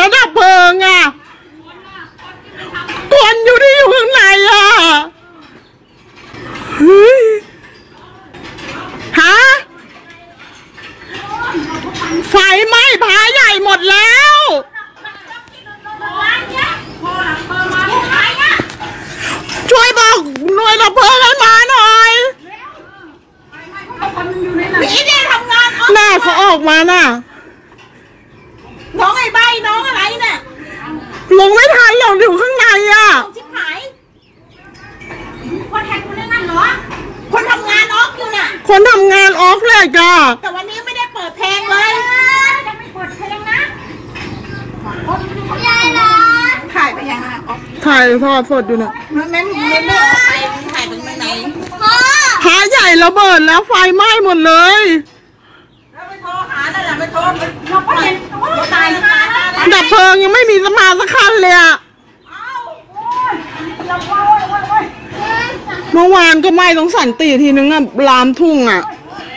แล้วดับเพลิงอ่ะคนอยู่ที่อยู่ข้างในอ่ะเฮ้ยฮะไฟไหม้พาใหญ่หมดแล้วช่วยบอกหน่วยดับเพลิงให้มาหน่อยพี่เนี่ยทำงานน่าเขาออกมาน่ะน้องไอ้ใบน้องอะไรเนี่ยลงไม่ทันหรอกอยู่ข้างในอ่ะชิบหายคนแทนคนนั้นเหรอคนทำงานออกอยู่น่ะคนทำงานออกเลยจ้ะแต่วันนี้ไม่ได้เปิดเพลงเลยยังไม่เปิดเพลงนะยายเหรอถ่ายไปยังอ่ะถ่ายทอดสดอยู่น่ะไม่ออกไปถ่ายเป็นไหนพาใหญ่ระเบิดแล้วไฟไหม้หมดเลยแล้วไปโทรหาได้หรอไปโทรเราก็เห็นตายดับเพลิงยังไม่มีสมาสักคันเลยอ่ะเมื่อวานก็ไหม้ตรงสันติทีนึงอ่ะลามทุ่งอ่ะ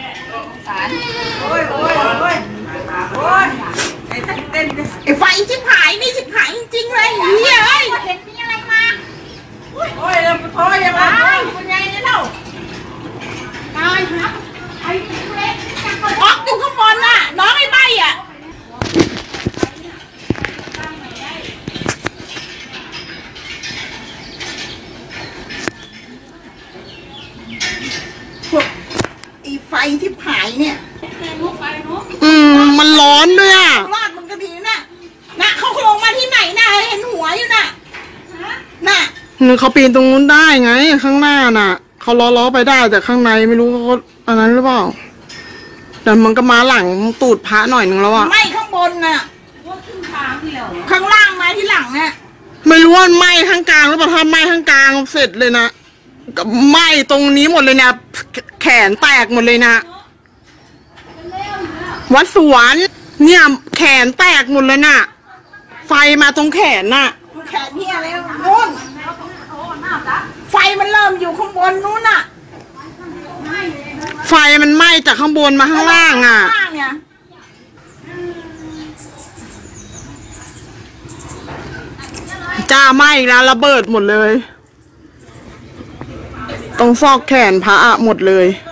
ไอ้ไฟชิบหายนี่ชิบหายจริงๆเลยเฮ้ยเห็นมีอะไรมาโอ้ยเราโทรยังไงเป็นไงเนี่ยเล่าตายครับไอ้เล็กออกอยู่ข้างบนน่ะน้องไอ้ใบอ่ะอีไฟที่ผายเนี่ยมันร้อนด้วยอ่ะรอดมันกระถีน่ะเขาลงมาที่ไหนน่ะเห็นหัวอยู่น่ะเขาปีนตรงนู้นได้ไงข้างหน้าน่ะเขาล้อไปได้แต่ข้างในไม่รู้เขาอันนั้นหรือเปล่าแต่มันก็มาหลังตูดพระหน่อยนึงแล้วอ่ะไม่ข้างบนน่ะข้างล่างมาที่หลังเนี่ยไม่รู้ว่าไหม้ข้างกลางหรือเปล่าถ้าไหม้ข้างกลางเสร็จเลยนะกับไหม้ตรงนี้หมดเลยนะแขนแตกหมดเลยนะวัดสวนเนี่ยแขนแตกหมดเลยน่ะไฟมาตรงแขนน่ะแขนที่อะไรนู้นไฟมันเริ่มอยู่ข้างบนนู้นน่ะไฟมันไหม้จากข้างบนมาข้างล่างอ่ะจ้าไหม้แล้วระเบิดหมดเลยตรงซอกแขนพระหมดเลย